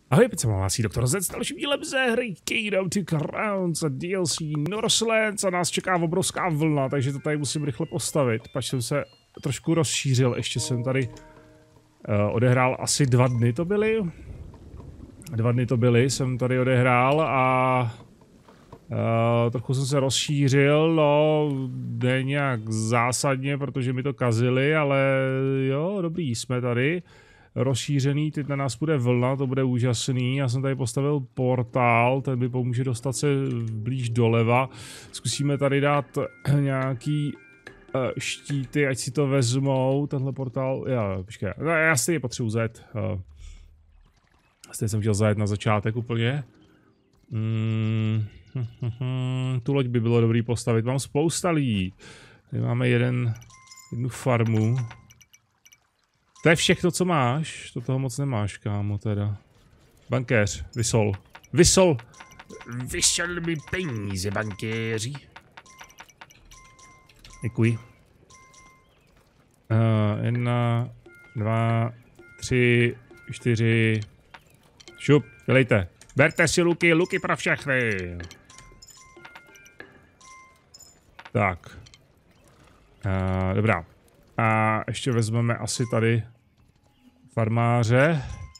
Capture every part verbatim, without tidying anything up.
Ahoj, teď se vám hlásí doktor Z s dalším dílem ze hry Kingdom Two Crowns a D L C Northlands a nás čeká obrovská vlna, takže to tady musím rychle postavit. Pač jsem se trošku rozšířil, ještě jsem tady uh, odehrál asi dva dny to byly. Dva dny to byly, jsem tady odehrál a uh, trochu jsem se rozšířil, no ne nějak zásadně, protože mi to kazili, ale jo, dobrý, jsme tady. Rozšířený, teď na nás bude vlna, to bude úžasný. Já jsem tady postavil portál, ten mi pomůže dostat se blíž doleva. Zkusíme tady dát nějaký uh, štíty, ať si to vezmou. Tenhle portál, já, počkej, já si je potřebuji zajet. Uh, Stejně jsem chtěl zajet na začátek úplně. Mm, hm, hm, hm, tu loď by bylo dobrý postavit, mám spousta lidí. Tady máme jeden, jednu farmu. To je všechno, co máš, to toho moc nemáš, kámo, teda. Bankéř, vysol. Vysol! Vysol mi peníze, bankéři. Děkuji. Uh, jedna, dva, tři, čtyři. Šup, dělejte. Berte si luky, luky pro všechny. Tak. Uh, dobrá. A ještě vezmeme asi tady farmáře.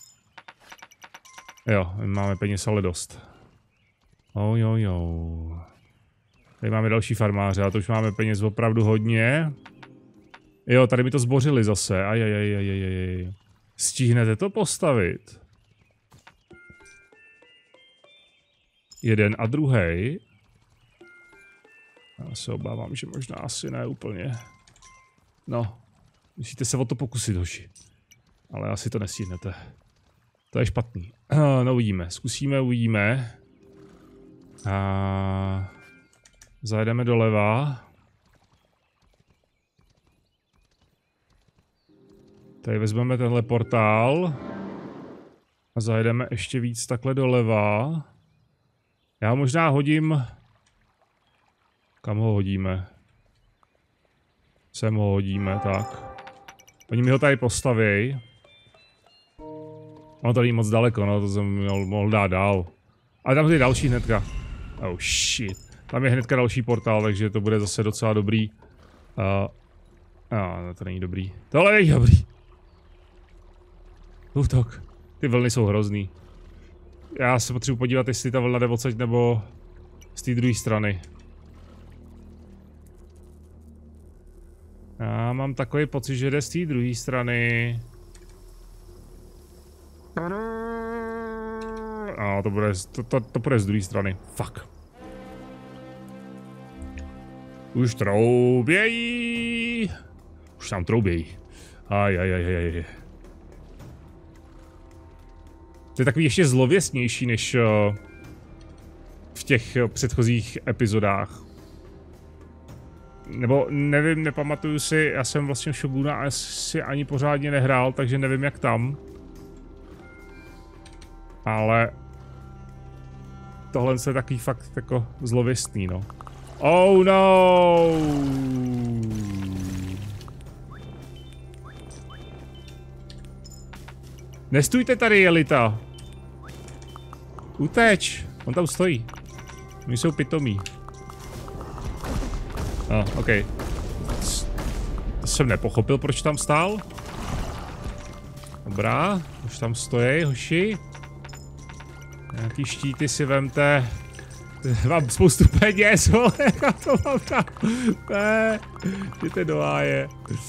Jo, máme peněz ale dost. Oh, jo, jo. Tady máme další farmáře a to už máme peněz opravdu hodně. Jo, tady mi to zbořili zase. Ajajajajajaj. Stihnete to postavit? Jeden a druhý. Já se obávám, že možná asi ne úplně. No, musíte se o to pokusit, hoši. Ale asi to nestihnete. To je špatný. No uvidíme, zkusíme, uvidíme. A zajedeme doleva. Tady vezmeme tenhle portál. A zajedeme ještě víc takhle doleva. Já možná hodím... Kam ho hodíme? Sem ho hodíme, tak. Oni mi ho tady postaví. Ono to není moc daleko, no, to jsem měl, mohl dát dál. Ale tam je další hnedka. Oh shit. Tam je hnedka další portál, takže to bude zase docela dobrý. Uh, no, to není dobrý. Tohle není dobrý. Útok. Ty vlny jsou hrozný. Já se potřebuji podívat, jestli ta vlna jde odsaď nebo z té druhé strany. Já mám takový pocit, že jde z té druhé strany. A to bude, to, to, to bude z druhé strany. Fuck. Už troubějí. Už tam troubějí. Aj, aj, aj, aj, aj. To je takový ještě zlověstnější než uh, v těch uh, předchozích epizodách. Nebo nevím, nepamatuju si, já jsem vlastně Shoguna asi ani pořádně nehrál, takže nevím jak tam. Ale tohle je takový fakt jako zlověstný, no. Oh no! Nestůjte tady, Jelita! Uteč! On tam stojí. Oni jsou pitomí. Ah, ok. To jsem nepochopil, proč tam stál. Dobrá, už tam stojí, hoši. Nějaký štíty si vemte. Mám spoustu peněz, vole, já to mám tam. Ne, jděte do háje.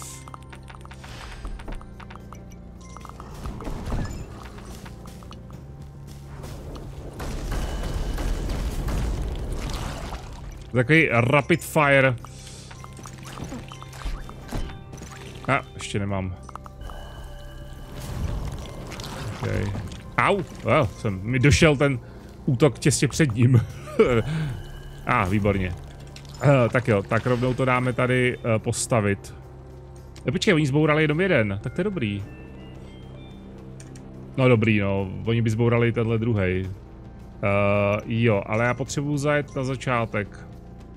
Takový rapid fire. A, ještě nemám. Okay. Au! Oh, jsem, mi došel ten útok těsně před ním. A, ah, výborně. Uh, tak jo, tak rovnou to dáme tady uh, postavit. E, počkej, oni zbourali jenom jeden, tak to je dobrý. No dobrý, no, oni by zbourali tenhle druhej. Uh, jo, ale já potřebuji zajet na začátek.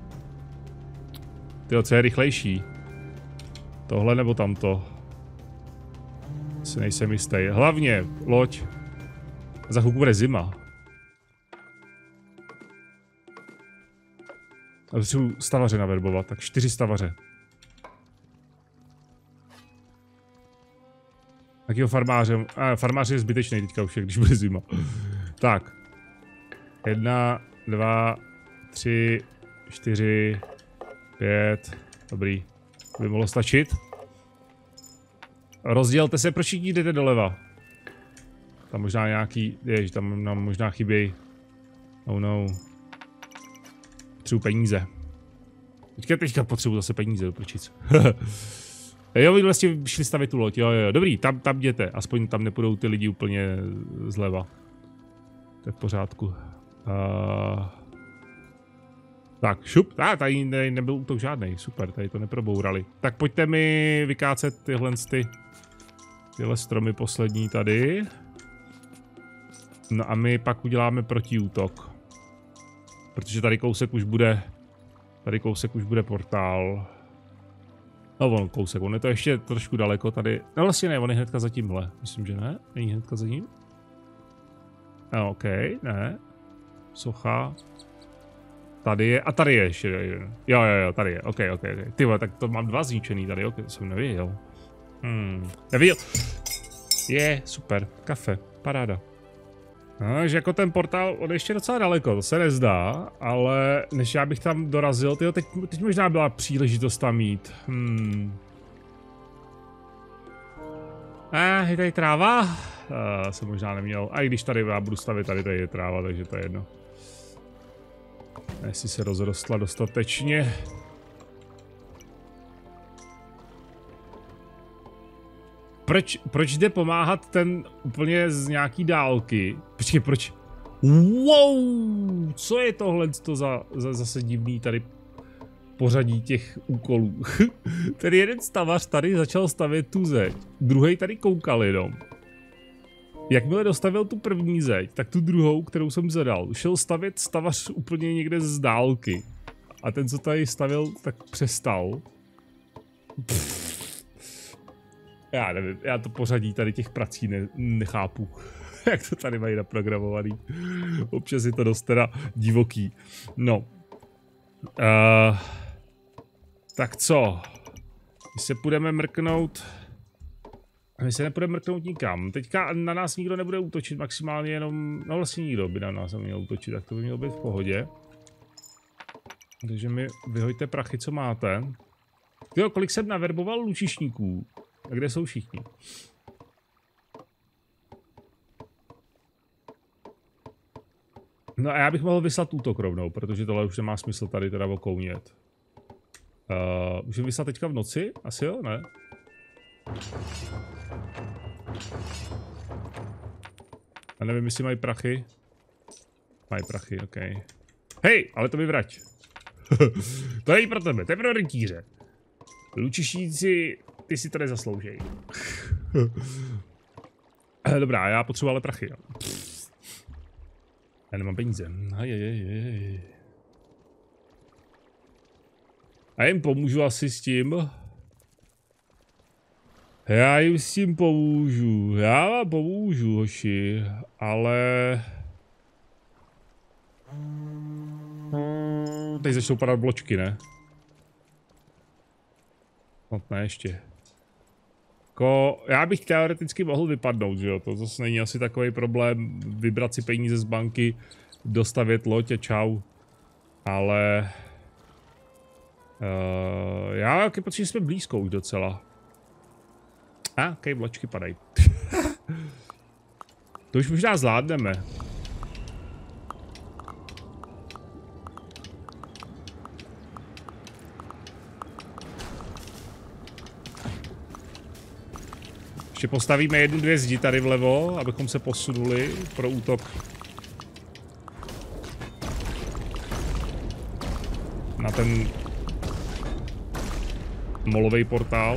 Tyjo, co je rychlejší? Tohle nebo tamto? Si nejsem jistý. Hlavně, loď. Za chvilku bude zima. A potřebuji stavaře naverbovat, tak čtyři stavaře. Takýho farmáře, a farmář je zbytečný teďka už, když bude zima. Tak. Jedna, dva, tři, čtyři, pět, dobrý. To by mohlo stačit. Rozdělte se, proč všichni jdete doleva? Tam možná nějaký, jež, tam nám možná chybějí. Oh no. Potřebuji peníze. Teďka, teďka potřebuji zase peníze, doprčit. Jo, vy vlastně šli stavit tu loď, jo, jo, dobrý, tam, tam jděte, aspoň tam nepůjdou ty lidi úplně zleva. To je v pořádku. Uh... Tak, šup, ah, tady ne, nebyl útok žádnej, super, tady to neprobourali. Tak pojďte mi vykácet tyhle ty, tyhle stromy poslední tady. No a my pak uděláme protiútok. Protože tady kousek už bude, tady kousek už bude portál. No on kousek, on je to ještě trošku daleko tady. No vlastně ne, on je hnedka za tímhle. Myslím, že ne, není hnedka za ním. No, OK, ne. Socha. Tady je, a tady je ještě jeden. Jo, jo, jo, tady je, OK, OK, OK. Ty vole, tak to mám dva zničený tady, OK, to jsem nevěděl. Hmm, nevěděl. Je, super, kafe, paráda. No, takže jako ten portál, on je ještě docela daleko, to se nezdá, ale než já bych tam dorazil, tyjo, teď, teď možná byla příležitost tam jít. Hmm. Eh, je tady tráva? Uh, jsem možná neměl, a i když tady já budu stavit, tady tady je tráva, takže to je jedno. Jestli se rozrostla dostatečně. Proč, proč jde pomáhat ten úplně z nějaký dálky? Počkej, proč? Wow! Co je tohle to za, za zase divný tady pořadí těch úkolů? Ten jeden stavař tady začal stavět tu zeď. Druhý tady koukal jenom. Jakmile dostavil tu první zeď, tak tu druhou, kterou jsem zadal, šel stavět stavař úplně někde z dálky. A ten, co tady stavil, tak přestal. Pff. Já nevím, já to pořadí tady těch prací ne, nechápu. Jak to tady mají naprogramovaný. Občas je to dost teda divoký. No. Uh, tak co? My se půjdeme mrknout... My se nepůjdeme mrknout nikam. Teďka na nás nikdo nebude útočit, maximálně jenom... No vlastně nikdo by na nás neměl útočit, tak to by mělo být v pohodě. Takže mi vyhoďte prachy, co máte. Jo, kolik jsem naverboval lučišníků. A kde jsou všichni? No a já bych mohl vyslat útok rovnou, protože tohle už nemá smysl tady teda okounět. Uh, můžeme vyslat teďka v noci? Asi jo, ne? Já nevím, jestli mají prachy. Mají prachy, OK. Hej, ale to vyvrať. To není pro tebe, to je pro rytíře. Lučišníci, ty si to nezasloužejí. Dobrá, já potřebuji ale prachy. Já nemám peníze. Ajajajaj. A jim pomůžu asi s tím. Já jim s tím pomůžu. Já vám pomůžu, hoši. Ale... Teď začnou padat bločky, ne? No ne, ještě. Ko, já bych teoreticky mohl vypadnout, že jo? To zase není asi takový problém. Vybrat si peníze z banky, dostavět loď a čau. Ale... Uh, já taky pocit, že jsme blízko už docela. A, okej, bločky padají. To už možná zvládneme. Ještě postavíme jednu, dvě zdi tady vlevo, abychom se posunuli pro útok. Na ten molový portál.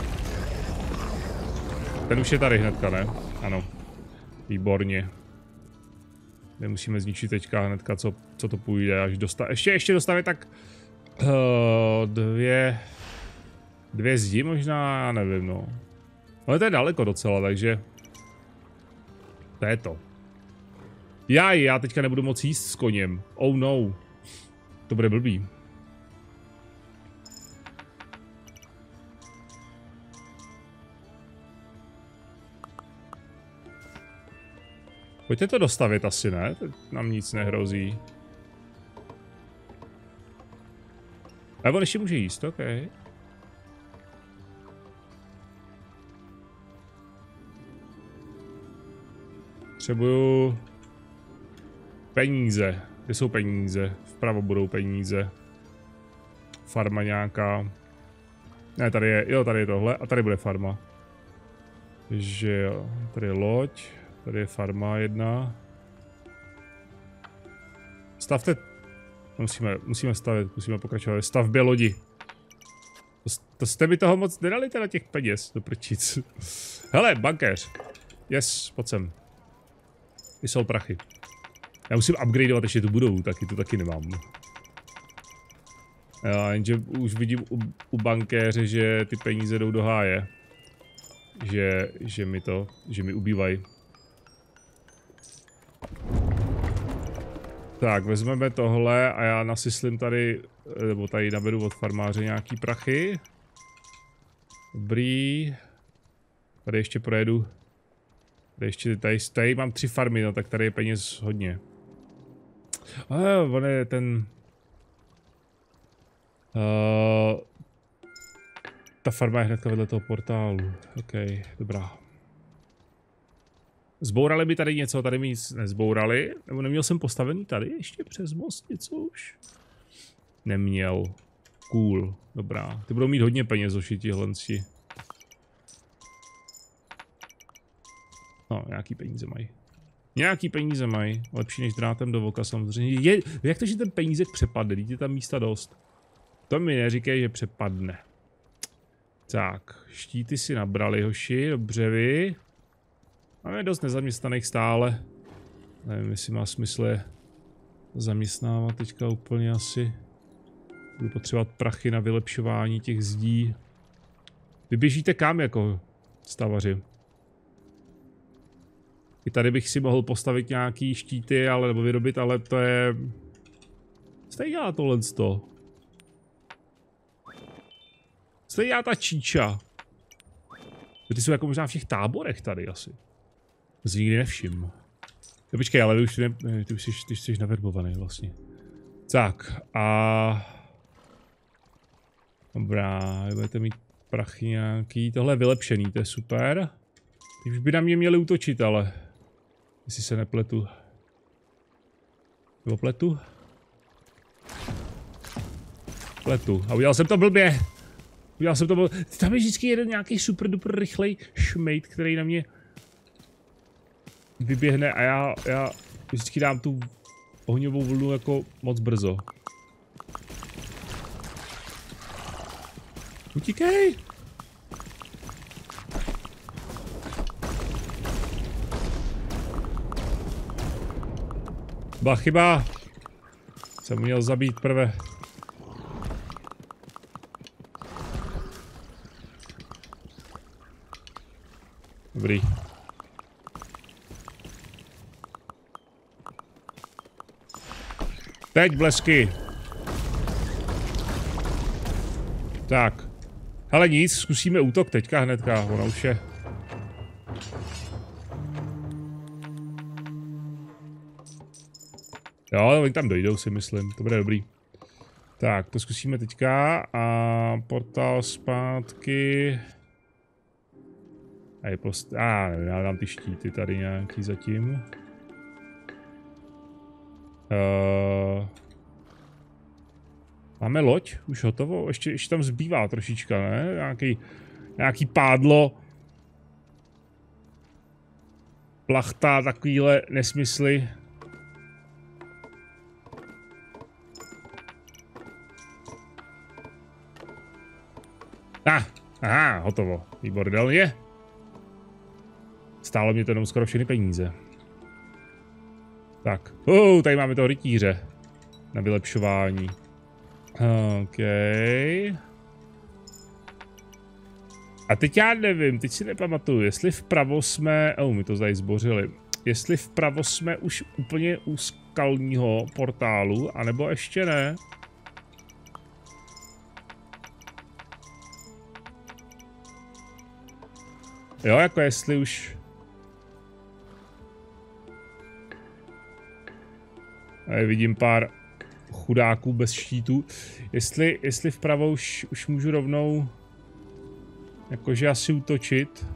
Ten už je tady hnedka, ne? Ano. Výborně. Nemusíme zničit teďka hnedka, co, co to půjde, až dosta... Ještě, ještě dostavit tak... Uh, dvě... Dvě zdi možná, já nevím, no. Ale to je daleko docela, takže... To je to. Já, já teďka nebudu moc jíst s koněm. Oh no. To bude blbý. Pojďte to dostavit asi, ne? Teď nám nic nehrozí. A on ještě může jíst, ok. Potřebuju peníze. Kde jsou peníze? Vpravo budou peníze. Farma nějaká. Ne, tady je, jo, tady je tohle a tady bude farma. Že jo, tady je loď. Tady je farma jedna. Stavte... Musíme, musíme stavit, musíme pokračovat ve stavbě lodi. To, to jste mi toho moc nedali teda těch peněz, do prčic. Hele, bankéř. Yes, pojď sem. Ty jsou prachy. Já musím upgradeovat ještě tu budovu, taky tu taky nemám. Já, jenže už vidím u, u bankéře, že ty peníze jdou do háje. Že, že mi to, že mi ubývají. Tak, vezmeme tohle a já nasyslím tady, nebo tady naberu od farmáře nějaký prachy. Dobrý. Tady ještě projedu. Tady ještě, tady, tady mám tři farmy, no tak tady je peněz hodně. A on je ten... Uh, ta farma je hnedka vedle toho portálu. OK, dobrá. Zbourali by tady něco, tady mi nic nezbourali. Nebo neměl jsem postavený tady ještě přes most něco už? Neměl. Cool, dobrá. Ty budou mít hodně peněz oši tihlenci. No, nějaký peníze mají. Nějaký peníze mají. Lepší než drátem do voka samozřejmě. Je, jak to, že ten penízek přepadne? Vidíte tam místa dost. To mi neříkej, že přepadne. Tak, štíty si nabrali, hoši, dobře vy. Máme dost nezaměstnaných stále. Nevím, jestli má smysl je zaměstnávat teďka úplně asi. Budu potřebovat prachy na vylepšování těch zdí. Vy běžíte kam jako stavaři? I tady bych si mohl postavit nějaký štíty, ale nebo vyrobit, ale to je... Co dělá tohle to? Co dělá ta číča? Ty jsou jako možná v těch táborech tady asi. To si nikdy nevšim. No, počkej, ale už ty, ne, ty už jsi, ty jsi naverbovaný vlastně. Tak a... Dobrá, budete mít prachy nějaký. Tohle je vylepšený, to je super. Ty už by na mě měli útočit, ale... Jestli se nepletu. Nebo pletu? Pletu. A udělal jsem to blbě. Udělal jsem to blbě. Tam je vždycky jeden nějaký super duper rychlej šmejt, který na mě vyběhne a já, já vždycky dám tu ohňovou vlnu jako moc brzo. Utíkej! Byla chyba. Jsem měl zabít prvé. Dobrý. Teď blesky. Tak. Hele nic, zkusíme útok teďka hnedka, ona už je. Jo, oni tam dojdou, si myslím, to bude dobrý. Tak, to zkusíme teďka a portál zpátky. A je post... A, ah, já dám ty štíty tady nějaký zatím. Uh... Máme loď, už hotovo, ještě, ještě tam zbývá trošička, ne? Nějaký, nějaký pádlo. Plachta, takovýhle nesmysly. Ah, aha, hotovo, výborně. Stálo mě to jenom skoro všechny peníze. Tak, uh, tady máme toho rytíře na vylepšování. OK. A teď já nevím, teď si nepamatuju, jestli vpravo jsme... Oh, my to tady zbořili. jestli vpravo jsme už úplně u skalního portálu, anebo ještě ne. Jo, jako jestli už... Tady vidím pár chudáků bez štítů. Jestli, jestli vpravo už, už můžu rovnou... Jakože asi útočit.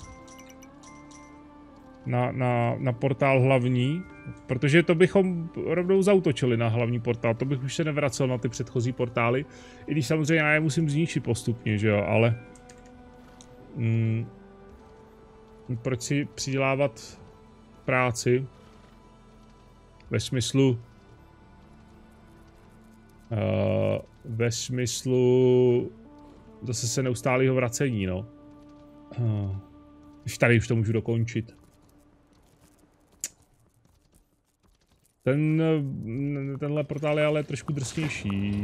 Na, na, na portál hlavní. Protože to bychom rovnou zautočili na hlavní portál. To bych už se nevracel na ty předchozí portály. I když samozřejmě já je musím zničit postupně, že jo, ale... Mm, proč si přidělávat práci? Ve smyslu... Uh, ve smyslu... Zase se neustálého vracení, no. Uh, už tady už to můžu dokončit. Ten, tenhle portál je ale trošku drsnější.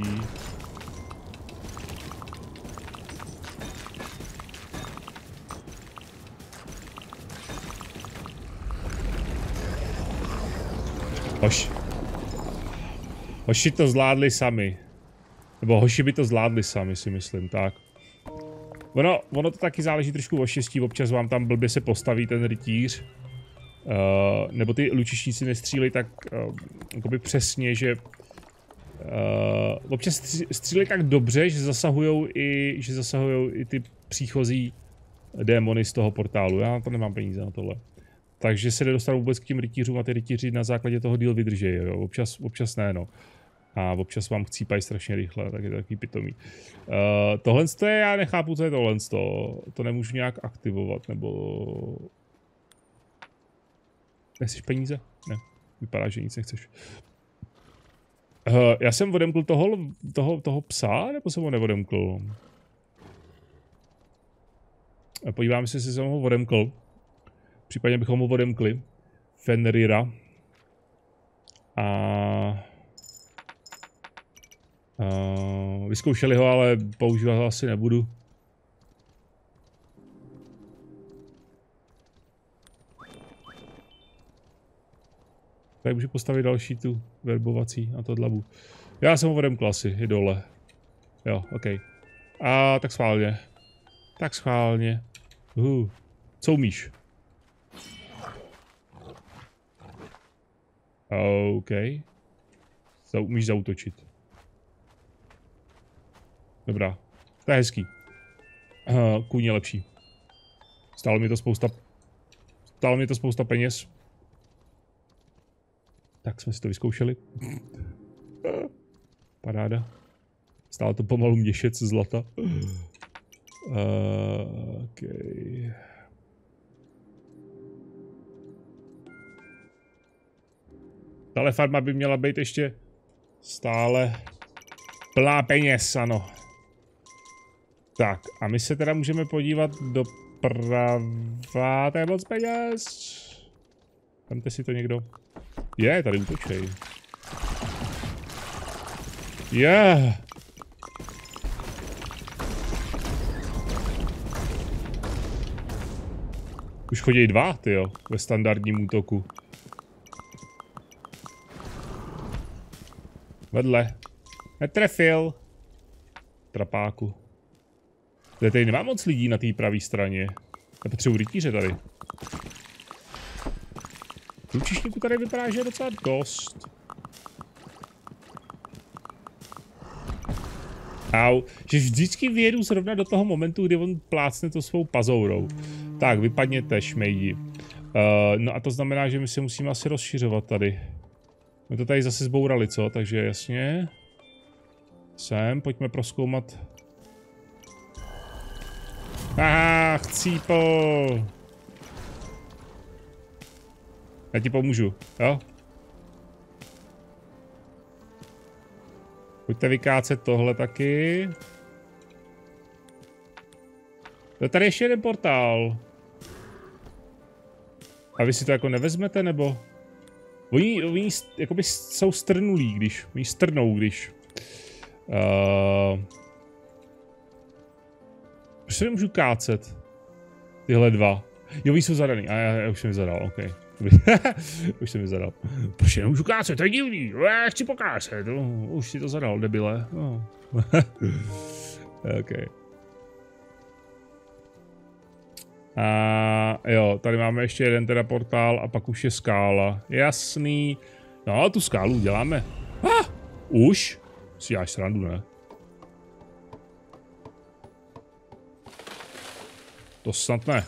Hoši. Hoši to zvládli sami. Nebo hoši by to zvládli sami, si myslím, tak. Ono, ono to taky záleží trošku o štěstí, občas vám tam blbě se postaví ten rytíř. Uh, nebo ty lučišníci nestřílí tak uh, jakoby přesně, že uh, občas střílí tak dobře, že zasahujou i, že zasahujou i ty příchozí démony z toho portálu. Já to nemám peníze na tohle. Takže se nedostanu vůbec k těm rytířům a ty rytíři na základě toho díl vydržejí. Jo? Občas, občas ne, no. A občas vám chcípají strašně rychle, tak je to takový pitomý. Uh, tohle je, já nechápu, co je tohle. To, to nemůžu nějak aktivovat, nebo... Nechceš peníze? Ne, vypadá, že nic nechceš. Uh, já jsem odemkl toho, toho, toho psa, nebo jsem ho neodemkl? Podíváme se, jestli jsem ho odemkl. Případně bychom ho odemkli. Fenrira. A... Uh, vyzkoušeli ho, ale používat ho asi nebudu. Tady můžu postavit další tu verbovací na to dlabu. Já jsem ho odemkl asi, je dole. Jo, ok. A tak schválně. Tak schválně. Uh, co umíš? OK. Za, umíš zaútočit. Dobrá. To je hezký. Uh, kůň je lepší. Stálo mi to spousta... Stálo mi to spousta peněz. Tak jsme si to vyzkoušeli. Paráda. Stále to pomalu měšec zlata. Uh, okay. Tahle farma by měla být ještě stále plná peněz, ano. Tak, a my se teda můžeme podívat doprava, to je moc peněz. Vemte si to někdo. Je, tady útočej. Je. Už chodí dva, tyjo, ve standardním útoku. Vedle. Netrefil. Trapáku. Tady nemá moc lidí na té pravé straně. Já potřebuji rytíře tady. Lučišníku tady vypadá, že je docela dost. Au, že vždycky vyjedu zrovna do toho momentu, kdy on plácne to svou pazourou. Tak, vypadněte, šmejdi. Uh, no a to znamená, že my se musíme asi rozšiřovat tady. My to tady zase zbourali, co? Takže jasně. Sem, pojďme prozkoumat. Aha, chcípl. Já ti pomůžu, jo? Pojďte vykácet tohle taky. To tady ještě jeden portál. A vy si to jako nevezmete, nebo? Oni, oni jakoby jsou strnulí, když. Oni strnou, když. Uh... Proč se nemůžu kácet? Tyhle dva. Jo, oni jsou zadaný. A já, já už jsem je zadal, ok. Už jsem mi zadal. Proč nemůžu kácet, to je divný. Já chci pokácet. No, už si to zadal, debile. No. Okay. A jo, tady máme ještě jeden teda portál a pak už je skála. Jasný. No, tu skálu děláme. Ah, už? Si děláš srandu, ne? To snad ne.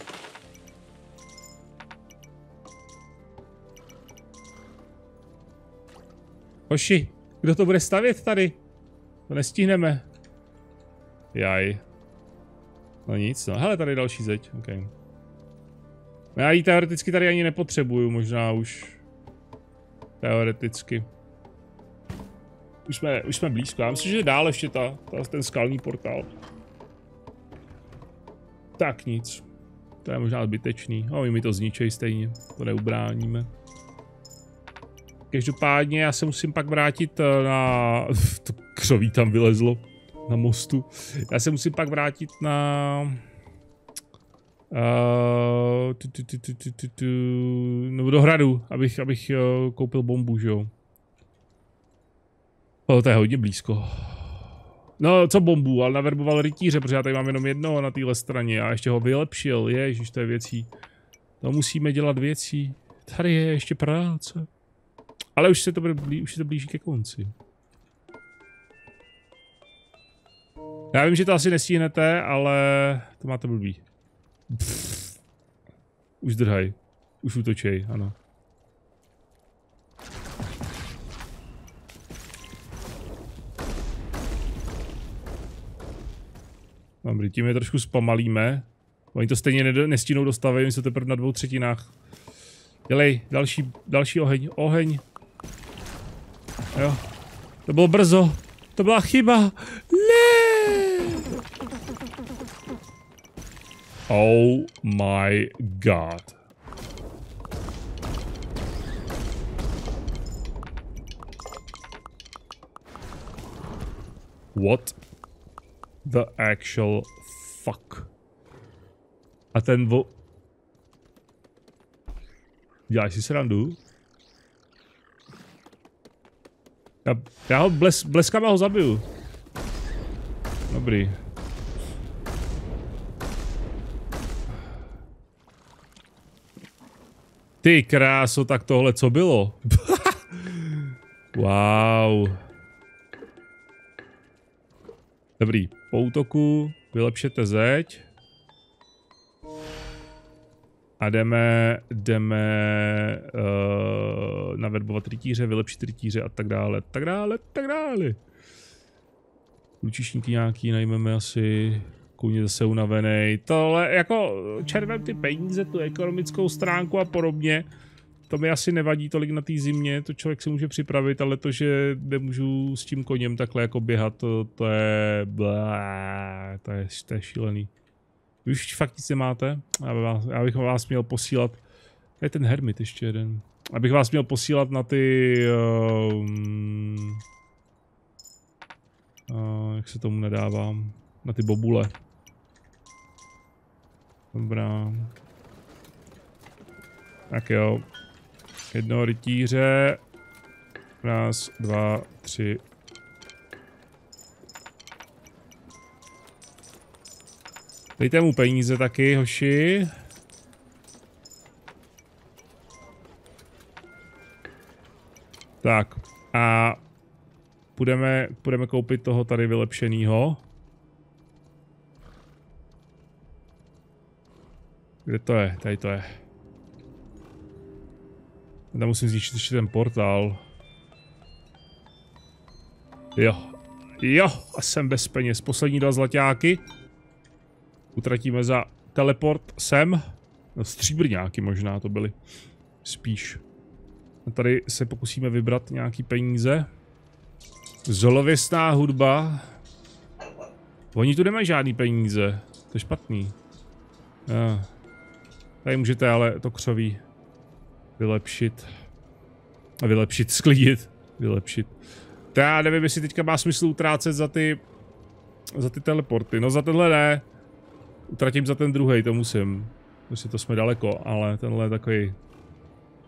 Hoši, kdo to bude stavět tady? To nestihneme. Jaj. No nic, no. Hele, tady je další zeď. Okay. Já ji teoreticky tady ani nepotřebuju, možná už. Teoreticky. Už jsme, už jsme blízko. Já myslím, že je dál ještě ta, ta, ten skalní portál. Tak nic. To je možná zbytečný. No, my to zničej stejně. To neubráníme. Každopádně já se musím pak vrátit na... To křoví tam vylezlo. Na mostu. Já se musím pak vrátit na... Uh, tu, tu, tu, tu, tu, tu, tu, no do hradu, abych, abych uh, koupil bombu, že jo. O, to je hodně blízko. No, co bombu, ale naverboval rytíře, protože já tady mám jenom jednoho na téhle straně a ještě ho vylepšil, ježiš, to je věcí. To musíme dělat věcí. Tady je ještě práce. Ale už se to, blí, už se to blíží ke konci. Já vím, že to asi nestihnete, ale to máte blbý. Pff. Už drhaj. Už útočej, ano. Dobrý, tím je trošku zpomalíme. Oni to stejně nestínou dostavit, oni jsou teprve na dvou třetinách. Dělej, další, další oheň, oheň. Jo, to bylo brzo, to byla chyba. Ne! Oh my god. What the actual fuck? A ten vo... Děláš si srandu? Já, já ho bles, bleskama ho zabiju. Dobrý. Ty kráso, tak tohle co bylo? Wow. Dobrý, po útoku vylepšete zeď. A jdeme, jdeme uh, naverbovat rytíře, vylepšit rytíře a tak dále, tak dále, tak dále. Lučišníky nějaký najmeme asi, kůň zase unavenej. Tohle jako červem ty peníze, tu ekonomickou stránku a podobně. To mi asi nevadí tolik na té zimě, to člověk se může připravit, ale to, že nemůžu s tím koněm takhle jako běhat, to, to je... Blá, to je, to je šílený. Vy už fakt nic nemáte? Já bych vás měl posílat... To je ten hermit ještě jeden. Abych vás měl posílat na ty... Um, uh, jak se tomu nedávám? Na ty bobule. Dobrá. Tak jo. Jednoho rytíře. Raz, dva, tři. Dejte mu peníze taky, hoši. Tak. A půjdeme, půjdeme koupit toho tady vylepšenýho. Kde to je? Tady to je. Tam musím zničit ještě ten portál. Jo. Jo, a jsem bez peněz. Poslední dva zlaťáky. Utratíme za teleport sem. No, stříbrňáky možná to byly. Spíš. A tady se pokusíme vybrat nějaký peníze. Zolověsná hudba. Oni tu nemají žádný peníze. To je špatný. Ja. Tady můžete ale to křoví vylepšit. A vylepšit, sklidit. Vylepšit. To já nevím, jestli teďka má smysl utrácet za ty... Za ty teleporty. No za tenhle ne. Utratím za ten druhej, to musím. Prostě to jsme daleko, ale tenhle je takový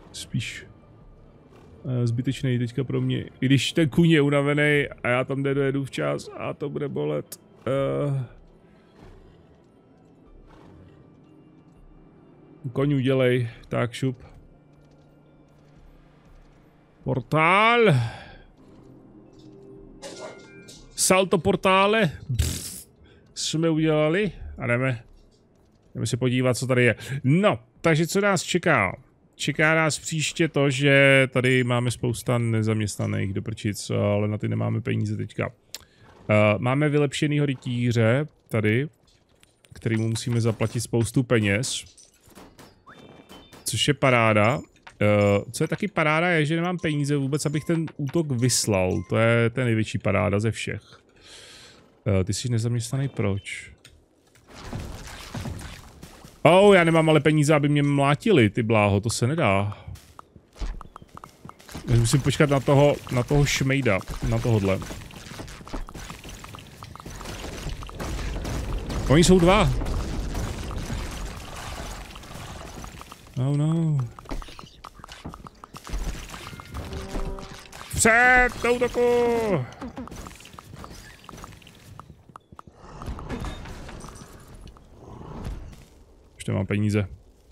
spíš uh, zbytečný teďka pro mě. I když ten kůň je unavený a já tam nedojedu včas a to bude bolet. Uh, koň udělej, tak šup. Portál. Salto portále. Pff, jsme udělali a jdeme. Jdeme se podívat, co tady je. No, takže co nás čeká? Čeká nás příště to, že tady máme spousta nezaměstnaných do prčic, ale na ty nemáme peníze teďka. Uh, máme vylepšenýho rytíře tady, kterýmu musíme zaplatit spoustu peněz. Což je paráda. Uh, co je taky paráda je, že nemám peníze vůbec, abych ten útok vyslal. To je ten největší paráda ze všech. Uh, ty jsi nezaměstnaný, proč? Oh, já nemám ale peníze, aby mě mlátili, ty bláho, to se nedá. Já musím počkat na toho, na toho šmejda, na tohodle. Oni jsou dva. Oh no. Před do útoku! Ještě mám peníze.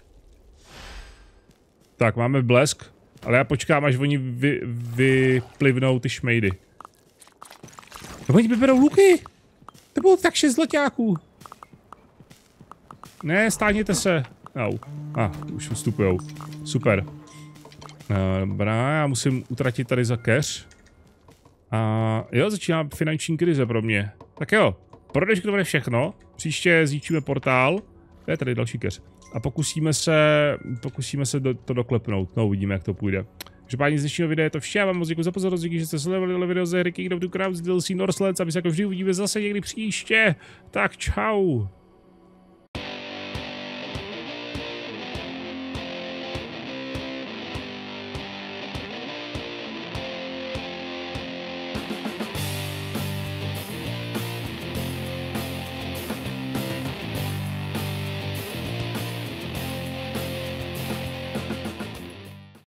Tak, máme blesk, ale já počkám, až oni vy, vyplivnou ty šmejdy. No, oni vyberou luky! To bylo tak šest zlaťáků. Ne, stáhněte se. Au. A, ah, už vstupujou. Super. Dobrá, já musím utratit tady za keř. A jo, začíná finanční krize pro mě. Tak jo, pro dnešek to bude všechno. Příště zničíme portál. To je tady další keř. A pokusíme se, pokusíme se do, to doklepnout. No, uvidíme, jak to půjde. Takže páni, z dnešního videa je to vše. Já vám moc děkuji za pozornost, díky, že jste sledovali video ze hry Kingdom Two Crowns D L C Northlands, a my se jako vždy uvidíme zase někdy příště. Tak čau.